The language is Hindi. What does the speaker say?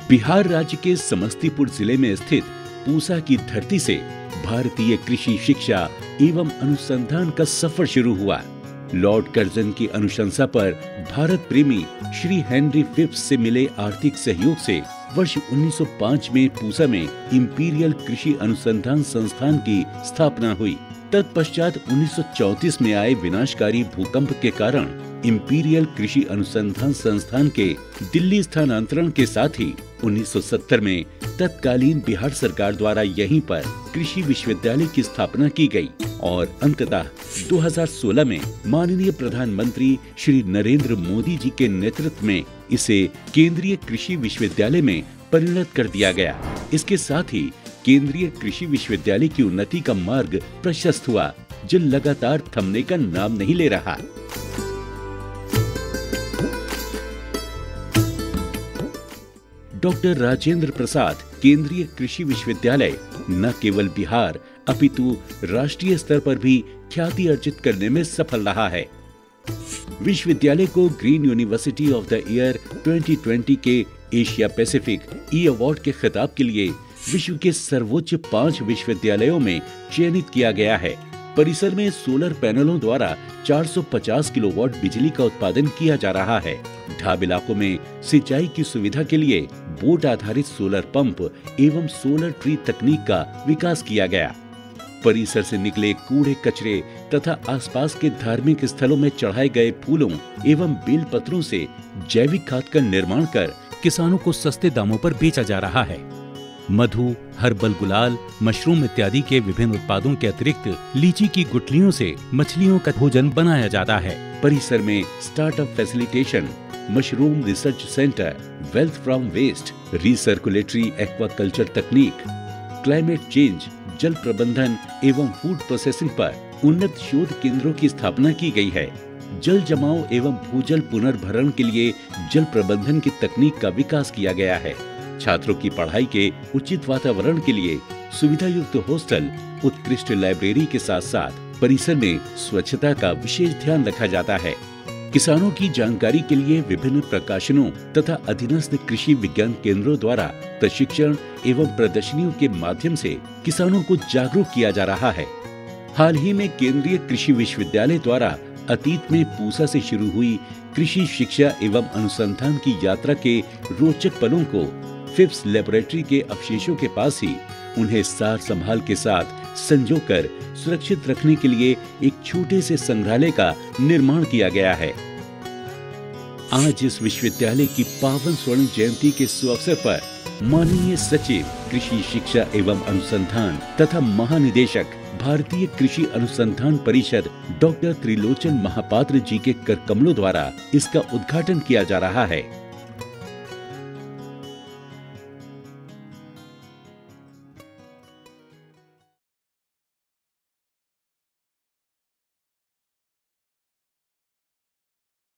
बिहार राज्य के समस्तीपुर जिले में स्थित पूसा की धरती से भारतीय कृषि शिक्षा एवं अनुसंधान का सफर शुरू हुआ। लॉर्ड कर्जन की अनुशंसा पर भारत प्रेमी श्री हेनरी फिफ्थ से मिले आर्थिक सहयोग से वर्ष 1905 में पूसा में इंपीरियल कृषि अनुसंधान संस्थान की स्थापना हुई। तत्पश्चात 1934 में आए विनाशकारी भूकंप के कारण इंपीरियल कृषि अनुसंधान संस्थान के दिल्ली स्थानांतरण के साथ ही 1970 में तत्कालीन बिहार सरकार द्वारा यहीं पर कृषि विश्वविद्यालय की स्थापना की गई और अंततः 2016 में माननीय प्रधानमंत्री श्री नरेंद्र मोदी जी के नेतृत्व में इसे केंद्रीय कृषि विश्वविद्यालय में परिणत कर दिया गया। इसके साथ ही केंद्रीय कृषि विश्वविद्यालय की उन्नति का मार्ग प्रशस्त हुआ, जो लगातार थमने का नाम नहीं ले रहा। डॉक्टर राजेंद्र प्रसाद केंद्रीय कृषि विश्वविद्यालय न केवल बिहार अपितु राष्ट्रीय स्तर पर भी ख्याति अर्जित करने में सफल रहा है। विश्वविद्यालय को green university of the year 2020 के एशिया पैसिफिक ई अवार्ड के खिताब के लिए विश्व के सर्वोच्च 5 विश्वविद्यालयों में चयनित किया गया है। परिसर में सोलर पैनलों द्वारा 450 किलोवाट बिजली का उत्पादन किया जा रहा है। ढाब इलाकों में सिंचाई की सुविधा के लिए बोट आधारित सोलर पंप एवं सोलर ट्री तकनीक का विकास किया गया। परिसर से निकले कूड़े कचरे तथा आसपास के धार्मिक स्थलों में चढ़ाए गए फूलों एवं बेल पत्रों से जैविक खाद का निर्माण कर किसानों को सस्ते दामों पर बेचा जा रहा है। मधु, हर्बल गुलाल, मशरूम इत्यादि के विभिन्न उत्पादों के अतिरिक्त लीची की गुठलियों से मछलियों का भोजन बनाया जाता है। परिसर में startup facilitation, mushroom research centre, wealth from waste, recirculatory aquaculture तकनीक, क्लाइमेट चेंज, जल प्रबंधन एवं फूड प्रोसेसिंग पर उन्नत शोध केंद्रों की स्थापना की गई है। जल जमाव एवं भूजल पुनर्भरण के लिए जल प्रबंधन की तकनीक का विकास किया गया है। छात्रों की पढ़ाई के उचित वातावरण के लिए सुविधा युक्त हॉस्टल, उत्कृष्ट लाइब्रेरी के साथ साथ परिसर में स्वच्छता का विशेष ध्यान रखा जाता है। किसानों की जानकारी के लिए विभिन्न प्रकाशनों तथा अधीनस्थ कृषि विज्ञान केंद्रों द्वारा प्रशिक्षण एवं प्रदर्शनियों के माध्यम से किसानों को जागरूक किया जा रहा है। हाल ही में केंद्रीय कृषि विश्वविद्यालय द्वारा अतीत में पूसा से शुरू हुई कृषि शिक्षा एवं अनुसंधान की यात्रा के रोचक पलों को फिफ्थ लेबोरेटरी के अवशेषों के पास ही उन्हें सार संभाल के साथ संजोकर सुरक्षित रखने के लिए एक छोटे से संग्रहालय का निर्माण किया गया है। आज इस विश्वविद्यालय की पावन स्वर्ण जयंती के सुअवसर पर माननीय सचिव कृषि शिक्षा एवं अनुसंधान तथा महानिदेशक भारतीय कृषि अनुसंधान परिषद डॉक्टर त्रिलोचन महापात्र जी के कर कमलों द्वारा इसका उद्घाटन किया जा रहा है।